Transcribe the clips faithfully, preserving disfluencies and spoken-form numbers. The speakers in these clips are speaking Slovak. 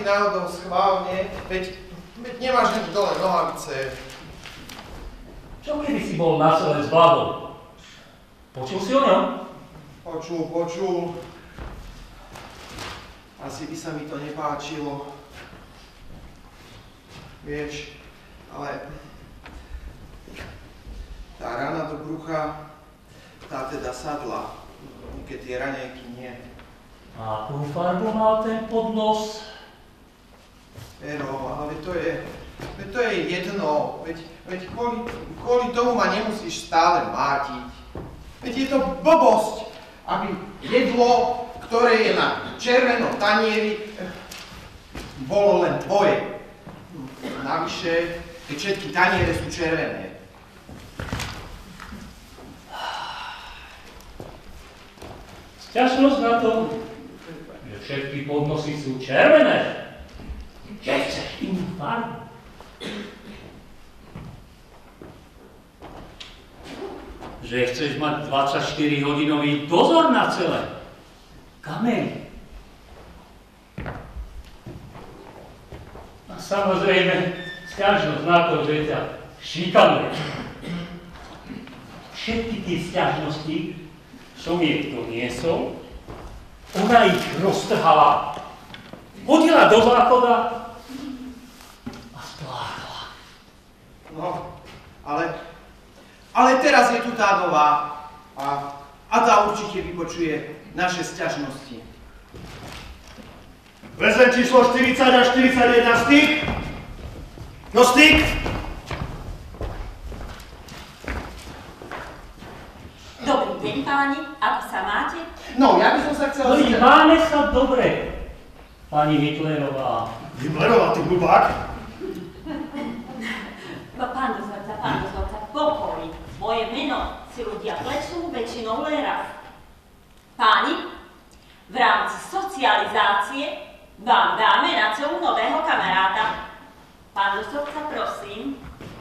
ty náhodou schválne, veď, veď nemáš nič dole nohavice. Čo keby si bol na sele s vládou? Počul si o ňom? Počul, počul. Asi by sa mi to nepáčilo. Vieš, ale tá rana do brucha, tá teda sadla, keď tie raňajky nie. A akú farbu mal ten podnos? Pero, ale to je, veď to je jedno, veď, veď kvôli, kvôli tomu ma nemusíš stále mátiť. Veď je to blbosť, aby jedlo, ktoré je na červenom tanieri, bolo len tvoje. Navyše, keď všetky taniere sú červené. Sťažnosť na to, že všetky podnosy sú červené. Že chceš inú farbu. Že chceš mať dvadsaťštyri hodinový dozor na celé. Kameň. A samozrejme, sťažnosť na to, že ťa šikanuje. Všetky tie sťažnosti som jej to niesol, ona ich roztrhala, hodila do záchoda a spláchla. No, ale, ale teraz je tu tá nová a, a tá určite vypočuje naše sťažnosti. Väzeň číslo štyridsať a štyridsaťjeden styk. No styk. Dobrý deň, páni. Ako sa máte? No, ja by som sa chcel... No i máme sa dobre, pani Hitlerová. Hitlerová, ty hlubák? Pán dozorca, pán dozorca, pokoj. Moje meno si ľudia plečú väčšinou len raz. Páni, v rámci socializácie vám dáme na celú nového kamaráta. Pán dozorca, prosím.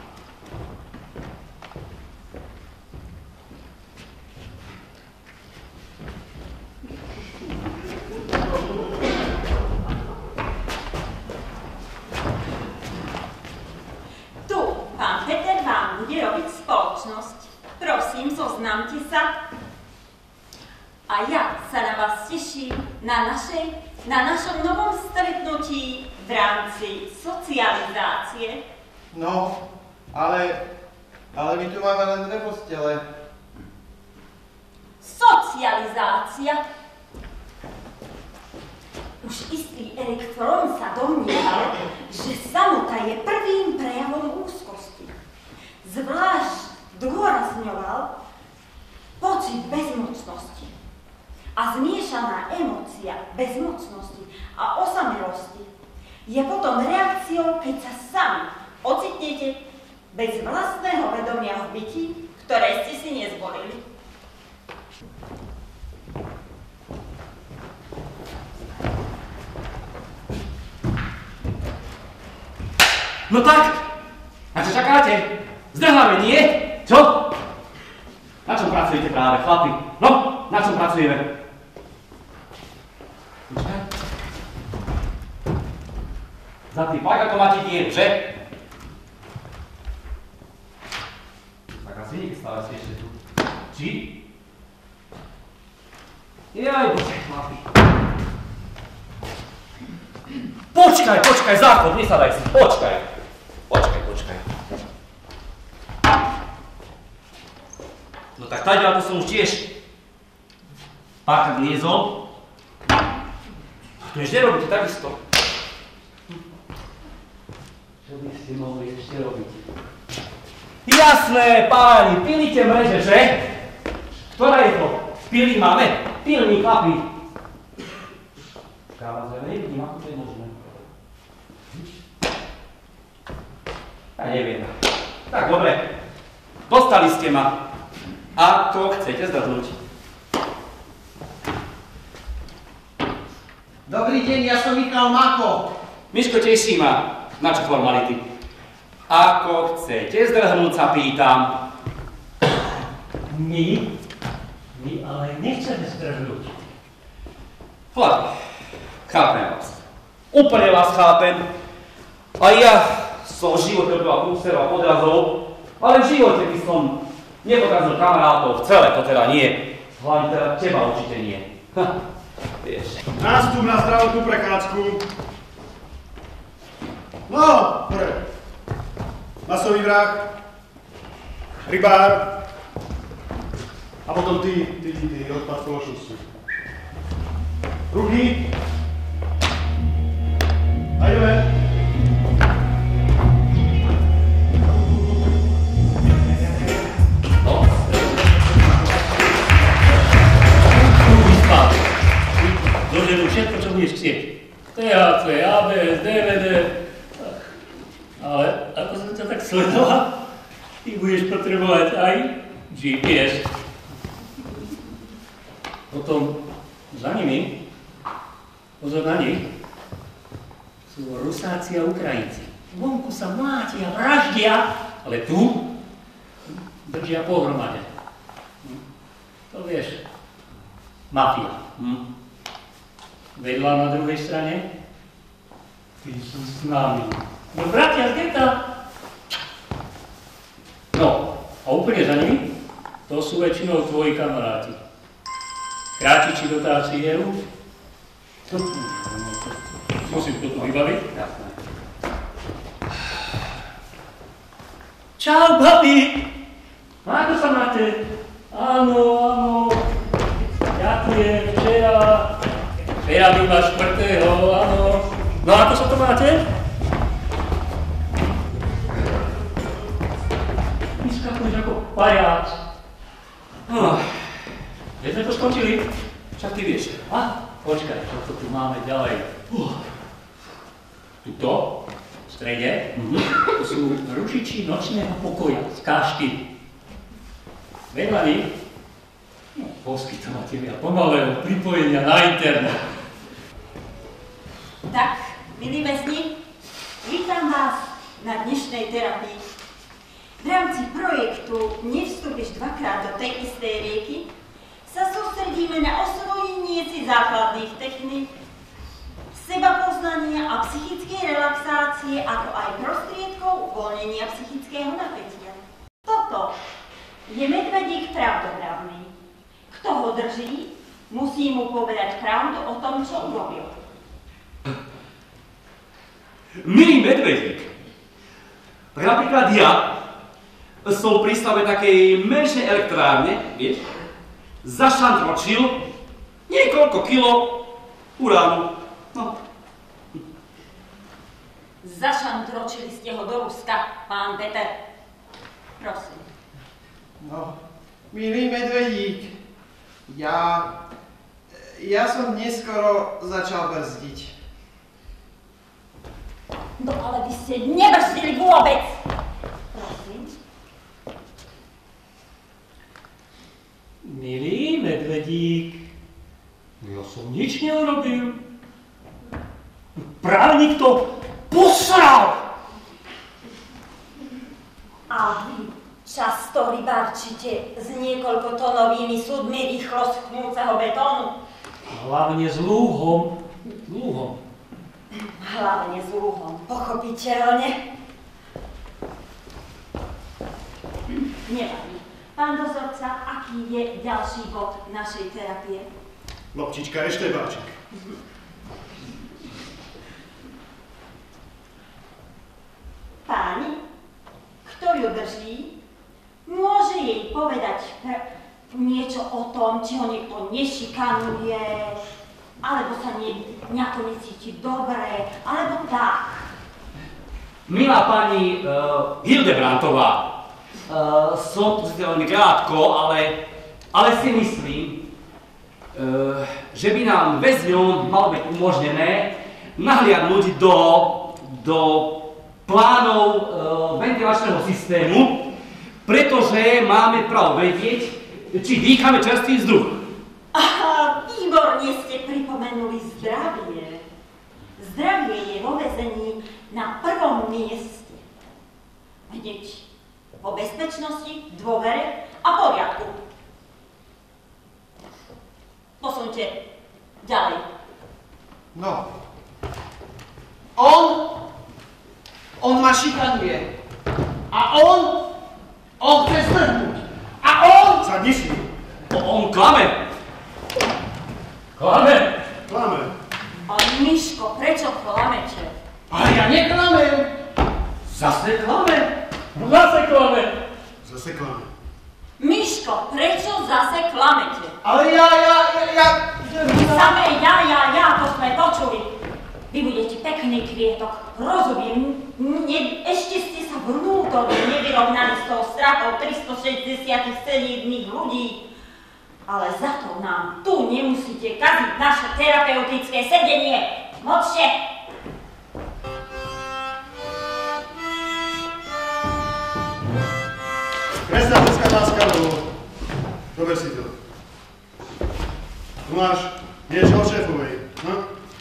Tu, pán Peter vám bude robiť spoločnosť. Prosím, zoznamte sa. A ja sa na vás teším na, našej, na našom novom stretnutí v rámci socializácie. No, ale, ale my tu máme len dve postele. Socializácia. Už istý Erik Fromm sa domnieval, že samota je prvým prejavom úzkosti. Zvlášť zdôrazňoval pocit bezmocnosti. A zmiešaná emócia bezmocnosti a osamelosti je potom reakciou, keď sa sami ocitnete bez vlastného vedomia v byti, ktoré ste si nezvolili. No tak, na čo čakáte? Zdrháme, nie? Čo? Na čom pracujete práve, chlapi? No, na čom pracujeme? Počkaj. Za tým pak ako máte dieru, že? Tak asi niekde stále ste ešte tu. Či? Jaj, bože, chlapi. Počkaj, počkaj, záchod, nesadaj si, počkaj. Počkaj, počkaj. No tak tady, to som už tiež párkrát liezol. To ešte nerobíte takisto. Čo by ste mohli ešte robiť? Jasné, páni, pilíte mreže, že? Ktorá je to? Pily máme? Pilní chlapi. Káva zrejme, nevidím, ako to je možné. Ja neviem. Tak, dobre. Dostali ste ma. Ako chcete zdrhnúť? Dobrý deň, ja som Michal Mako. Miško, teší ma. Na čo formality? Ako chcete zdrhnúť, sa pýtam. My? My ale nechceme zdrhnúť. Chlapi, chápem vás. Úplne vás chápem. A ja som v živote robil prúserov a podrazov, ale v živote by som nepodrazil kamarátov, celé to teda nie. Hlavne teda teba určite nie. Ha, vieš. Nástup na zdravotnú prechádzku. No, pre. Masový vrah. Rybár. A potom ty, ty, ty, ty, odpad spoločnosti. Ruky. A ideme. No. Druhý spad. Doženú všetko, čo budeš chcieť. té há cé, á bé es, dé vé dé. Ale ako som ťa tak sledoval, ty budeš potrebovať aj gé pé es. Potom za nimi, pozor na nich, sú Rusáci a Ukrajinci. Vonku sa mlátia, vraždia, ale tu držia pohromade. To vieš, mafia. Hm? Vedľa na druhej strane, tí sú s nami. No bratia z geta. No, a úplne za nimi, to sú väčšinou tvoji kamaráti. Kráčiči dotáci hieru. Musím to tu vybaviť. Jasné. Čau, babi! Ako sa máte? Áno, áno. Ďakujem, včera. Včera býva štvrtého, áno. No ako sa to máte? Vyskakuješ ako pajac. Oh. Kde sme to skončili? Však ty vieš. A, počkaj, čo to tu máme ďalej? Uh. Tuto, v strede, mm-hmm. to sú rušiči nočného pokoja z ká štyri. Vedľa nich, no, poskytovateľia pomalého pripojenia na internet. Tak, milí väzni, vítam vás na dnešnej terapii. V rámci projektu Nevstúpiš dvakrát do tej istej rieky sa sústredíme na osvojenie si základných techník, sebapoznania a psychickej relaxácie, ako aj prostriedkov uvoľnenia psychického napätia. Toto je medvedík pravdobravný. Kto ho drží, musí mu povedať pravdu o tom, čo urobil. Milý medvedík, tak napríklad ja som pri stave takej menšej elektrárne, vieš, zašantročil niekoľko kilo uránu. No. Zašantročili ste ho do Ruska, pán Peter. Prosím. No, milý medvedík, ja... ja som neskoro začal brzdiť. No ale vy ste nebrzdili vôbec. Prosím. Milý medvedík, ja som nič neurobil. Právnik to posral. A vy často rybarčite s niekoľkotonovými súdmi rýchlo schňúceho betónu. Hlavne s lúhom. Lúhom. Hlavne s lúhom, pochopiteľne. Nevadí. Pán dozorca, aký je ďalší bod našej terapie? Loptička, eštebáčik. Páni, kto ju drží, môže jej povedať niečo o tom, či ho niekto nešikanuje, alebo sa nie, nejako necíti dobre, alebo tak. Milá pani uh, Hildebrantová, uh, som tu si veľmi krátko, ale, ale si myslím, uh, že by nám väzňom malo byť umožnené nahliadnúť do, do plánov uh, ventilačného systému, pretože máme právo vedieť, či dýchame čerstvý vzduch. Aha, výborne ste pripomenuli zdravie. Zdravie je vo väzení na prvom mieste. Hneď po bezpečnosti, dôvere a poriadku. Posuňte ďalej. No, On, on ma šikanuje. A on, on chce zdrhnúť. A on... Sadni si. On klame. Klame? Klame. A Miško, prečo klamete? Ale ja neklamem. Zase klame. Zase klame. Zase klame. Miško, prečo zase klamete? Ale ja, ja, ja, ja... Samé ja, ja, ja, to sme počuli. Vy budete pekný kvietok, rozumiem, ne, ešte ste sa vnútorne nevyrovnali s tou stratou tristošesťdesiatsedem ľudí, ale za to nám tu nemusíte kaziť naše terapeutické sedenie. Močte! Kresná ľudská láska, lebo dober si to. Tu máš niečo o šéfovej, no?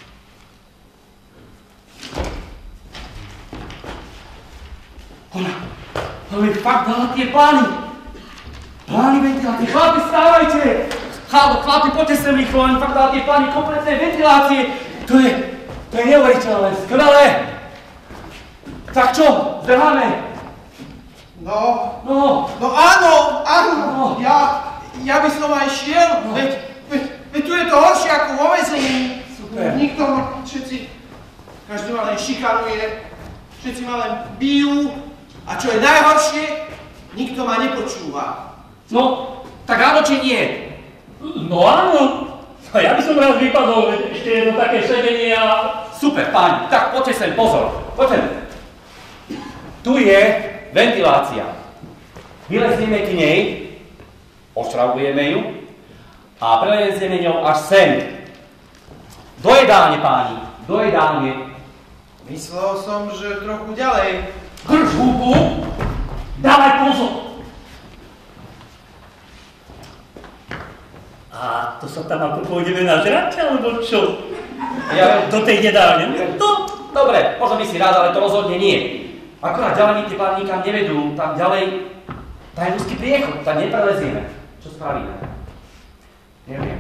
Ona, ona mi fakt dala tie plány. Plány ventilácie. Chlapi, stávajte! Chálo, chlapi, poďte sem rýchlo, ona mi fakt dala tie plány kompletnej ventilácie. To je, to je neuveriteľné, skvelé. Tak čo, zdrháme? No, No, no áno, áno, No. ja, ja by som aj šiel, No. veď, veď, veď tu je to horšie ako vo väzení. Super. Nikto ma, všetci, každý ma len šikanuje, všetci ma len bijú a čo je najhoršie, nikto ma nepočúva. no, tak áno či nie? No áno. A ja by som raz vypadol, veď ešte jedno také sedenie a... Super, páni, tak poďte sem, pozor, poďte. Tu je ventilácia. Vylezieme k nej, ošravujeme ju a prelezieme ňou až sem. Do jedálne, páni, do jedálne. Myslel som, že trochu ďalej. Drž hubu, dávaj pozor. A to sa tam ako pôjdeme nažrať, alebo čo? Ja, Do tej jedálne? no, dobre, možno by si rád, ale to rozhodne nie. Akorát ďalej mi tie páni nikam nevedú, tam ďalej, tam je ľudský priechod, tam neprelezieme. Čo spravíme? Neviem.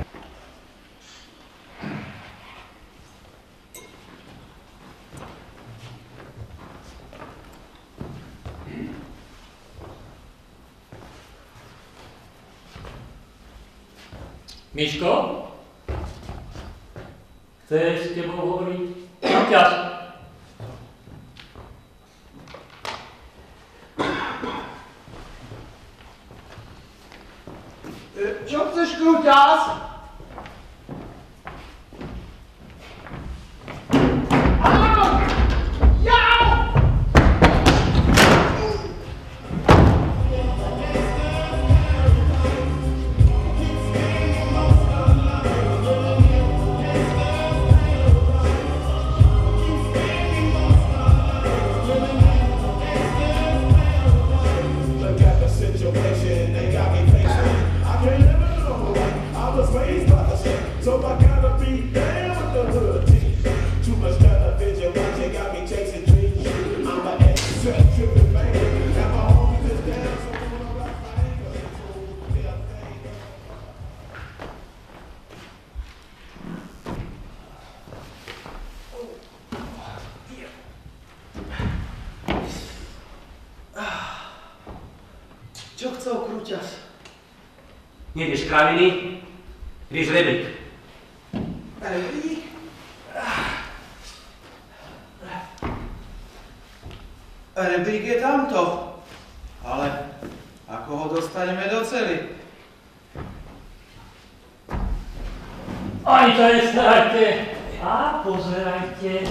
Miško? Chceš s tebou hovoriť? Krúťaš? Čo chceš, krúťas? Áno! Jau! Look at the situation, they got me pacing. I can't live it alone. I was raised by the state, so I gotta be down with the hood team. Too much television watching got me chasing dreams. I'm an excess tripping banger, and my homies is down, so I'm gonna rock my anger. So, yeah, thing. Čo chcel, krúťas? Nejdeš kraviny, ideš rebrík. Rebrík? Rebrík je tamto, ale ako ho dostaneme do cely? Ani to nestarajte. A pozerajte.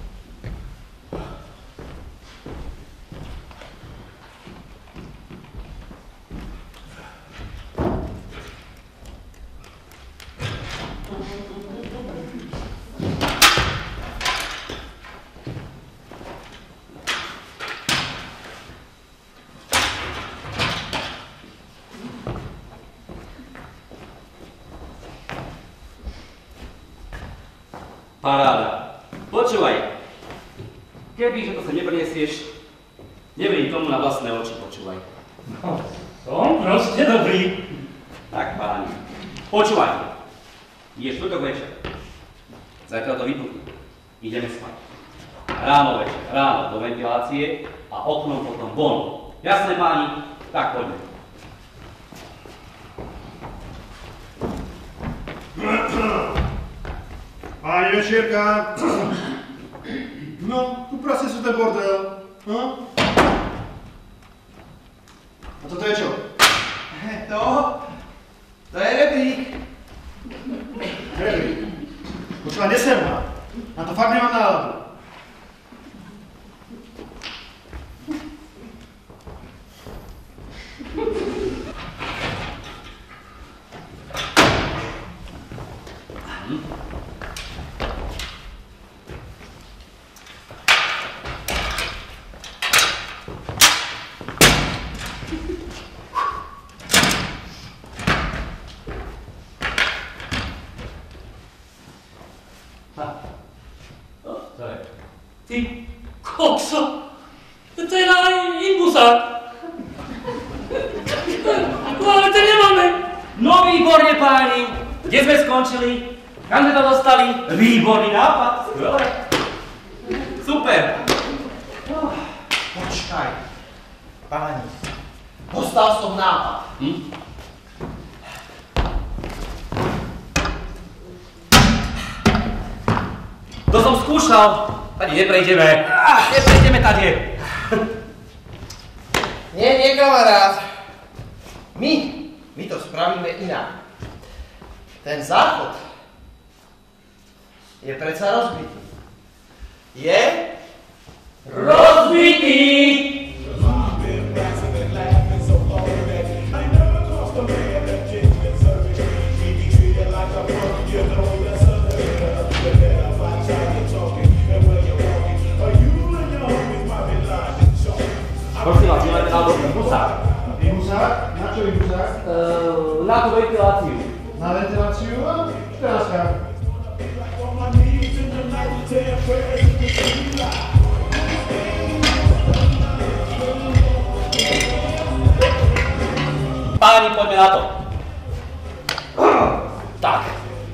Paráda. Počúvaj. Kebyže to sa nepriniesieš, neverím tomu na vlastné oči, počúvaj. No, som proste dobrý. Tak, páni. Počúvaj. Je štvrtok večer. Zajtra to vypukne. Ideme spať. ráno večer, ráno do ventilácie a oknom potom von. Jasné, páni? Tak poďme. Páni večierka. No, uprasne sú ten bordel. No? A toto je čo? To? To je rebrík. Rebrík. Počúva, neser ma. Na to fakt nemám náladu. Ty kokso, to je na inbusák. No ale to nemáme. No výborne, páni. Kde sme skončili? Kam sme to dostali? Výborný nápad. Skvelé. Super. Počkaj. Páni, dostal som nápad. Hm? To som skúšal. Tady neprejdeme. Neprejdeme tady. Nie, nie, kamarát. My, my to spravíme inak. Ten záchod je predsa rozbitý. Je? Rozbitý! Prosím vás, máte na to imbusák. Imbusák? Na čo imbusák? Uh, na tú ventiláciu. Na ventiláciu? A teraz kam? Páni, poďme na to. Tak.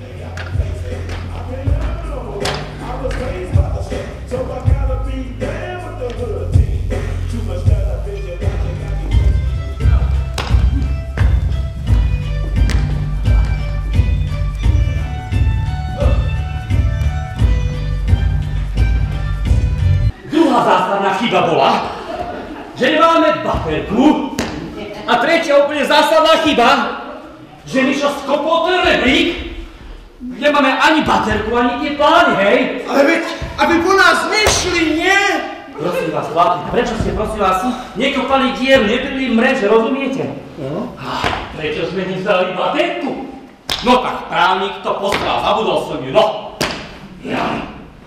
Druhá zásadná chyba bola, že nemáme baterku. A tretia úplne zásadná chyba, že Mišo skopol ten rebrík, kde máme ani baterku, ani tie plány, hej? Ale veď, aby po nás nešli, nie? Prosím vás, chlapi, prečo ste, prosím vás, nekopali dieru, neprili mreže, rozumiete? No, prečo sme nevzali baterku? No tak právnik to postral, zabudol som ju, no. Ja.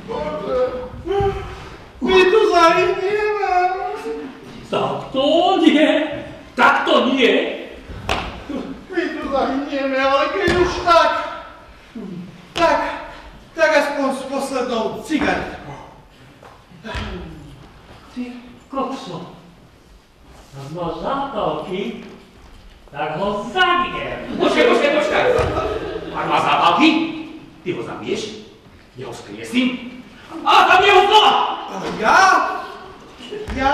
My tu zahynieme. Tak to nie. Tak to nie. My tu zahynieme, ale keď už tak, tak, tak aspoň s poslednou cigaretkou. Ty kokso. Ak máš zápalky, tak ho zabijem. Počkaj, počkaj, počkaj. Ak má zápalky, ty ho zabiješ, ja ho skriesím a zabijem ho znova. Ja? Ja...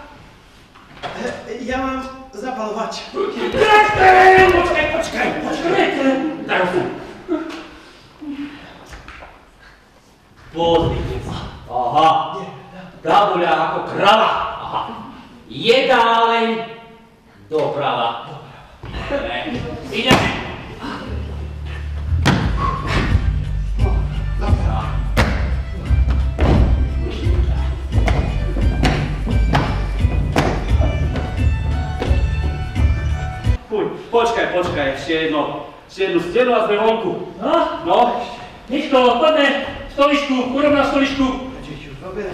Ja mám zapalovač. Počkaj, počkaj, počkaj, počkaj. Daj ho tu. Pozrite sa. Aha. Gabuľa ako krava. Aha. Jedáleň doprava. Dobre. Ideme. Počkaj, počkaj, ešte jedno, ešte jednu stenu a sme vonku. No? No? Miško, poďme, stoličku, urob na stoličku. Čiže už dobre.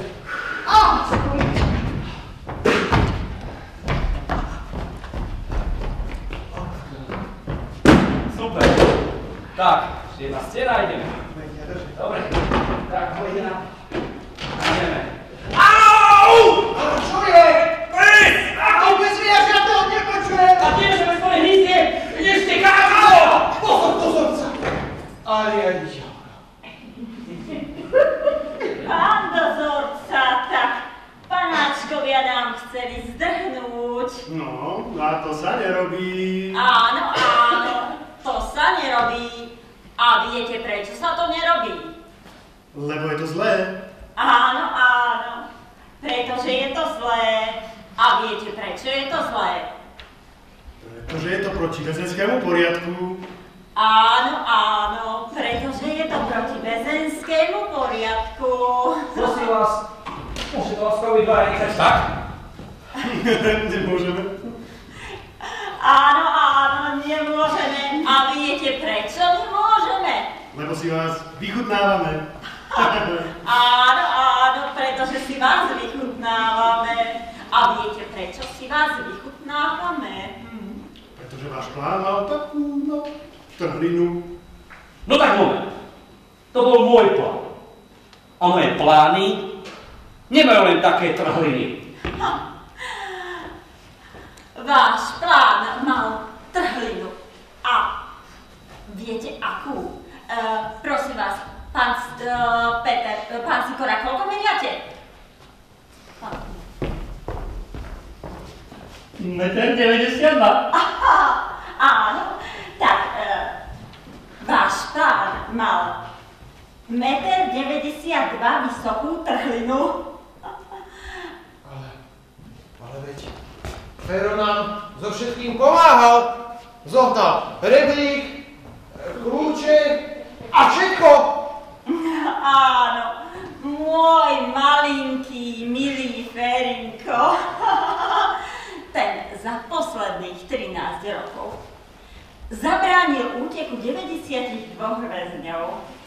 Super. Tak, ešte jedna stena a ideme. Dobre. Tak, hodina. Ideme. Au! Ale čo je? Pris! Ako bez viac, ja to nepočujem. A tiež sme svoje hnízde, ešte kážalo! Pozor, dozorca. Ale ja ničo. Pán dozorca, No, a to sa nerobí. Áno, áno, to sa nerobí. A viete, prečo sa to nerobí? Lebo je to zlé. Áno, áno, pretože je to zlé. A viete, prečo je to zlé? Pretože je to proti väzenskému poriadku. Áno, áno, pretože je to proti väzenskému poriadku. Prosím vás, môžete vás spraviť dva nechať tak? Nemôžeme. Áno, áno, nemôžeme. A viete, prečo nemôžeme? Lebo si vás vychutnávame. Áno, áno, pretože si vás vychutnávame. A viete, prečo si vás vychutnávame? Hm. Pretože váš plán mal takú, no, trhlinu. No tak moment. To bol môj plán. A moje plány nemajú len také trhliny. Ha. Váš plán mal trhlinu. A viete akú? Uh, prosím vás, pán uh, Peter, uh, pán Sikora, koľko meniate? Meter deväťdesiatdva. Aha, áno, tak uh, váš plán mal meter deväťdesiatdva vysokú trhlinu. Ale, ale veď, Fero nám so všetkým pomáhal. Zohnal reblík, kľúče a všetko. Áno, môj malinký, milý Ferinko. Ten za posledných trinásť rokov zabránil úteku deväťdesiatdva väzňov.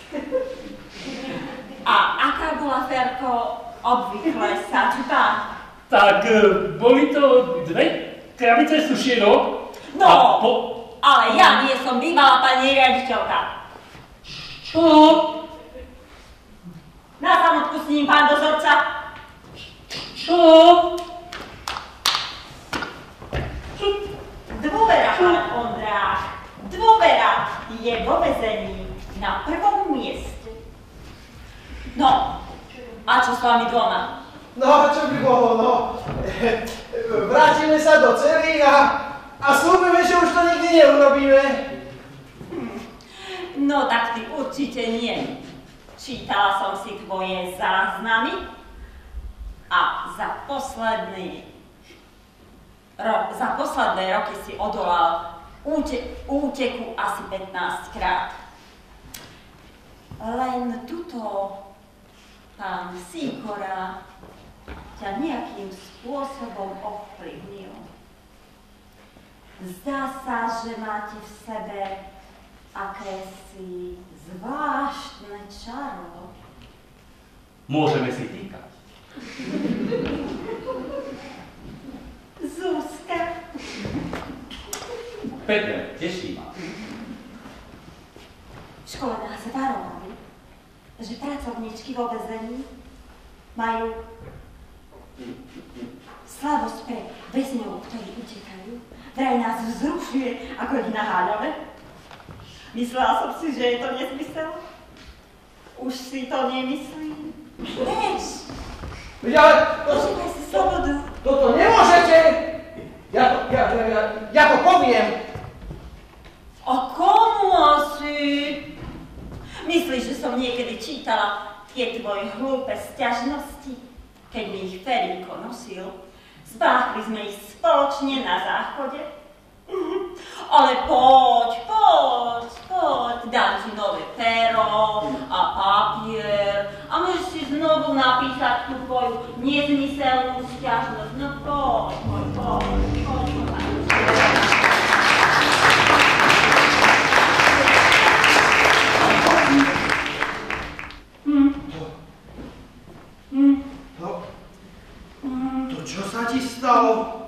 A aká bola, Ferko, obvykle sačba? Tak boli to dve krabice sušienok. No, a po... ale ja nie som bývalá pani riaditeľka. Čo? Na samotku s ním, pán dozorca. Čo? Dôvera, pán Ondrák, dôvera je vo väzení na prvom mieste. No, a čo s vami dvoma? No, čo by bolo, no. Vrátime sa do cely a, a slúbime, že už to nikdy neurobíme. Hm. No tak ty určite nie. Čítala som si tvoje záznamy a za posledný Ro- za posledné roky si odolal úte- úteku asi pätnásť krát. Len tuto pán Sikora ťa nejakým spôsobom ovplyvnil. Zdá sa, že máte v sebe akési zvláštne čaro. Môžeme si týkať. Zuzka. Peter, teší ma. V škole nás varovali, že pracovníčky vo väzení majú slabosť pre väzňov, ktorí utekajú. Vraj nás vzrušuje, ako ich naháňame. Myslela som si, že je to nezmysel. Už si to nemyslím. Vieš, Ja, to, užívaj si slobodu. toto nemôžete. Ja to, ja, ja, ja, ja to poviem. A komu asi? Myslíš, že som niekedy čítala tie tvoje hlúpe sťažnosti? Keď mi ich Ferinko nosil, zbáchli sme ich spoločne na záchode. Ale poď, poď, poď, dám ti nové pero a papier a môžeš si znovu napísať tú tvoju nezmyselnú sťažnosť. No poď, poď, poď, poď, poď. Hm. Hm. No, to čo sa ti stalo?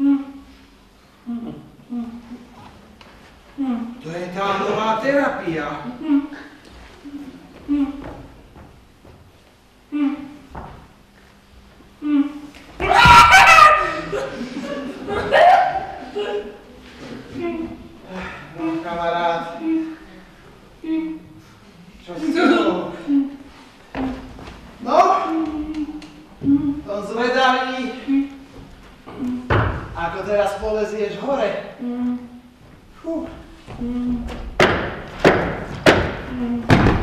To je tá nová terapia. No, kamarát. Čo si to? No, som zvedavý, ako teraz po zlezieš hore. Mm. Fú. Mm. Mm.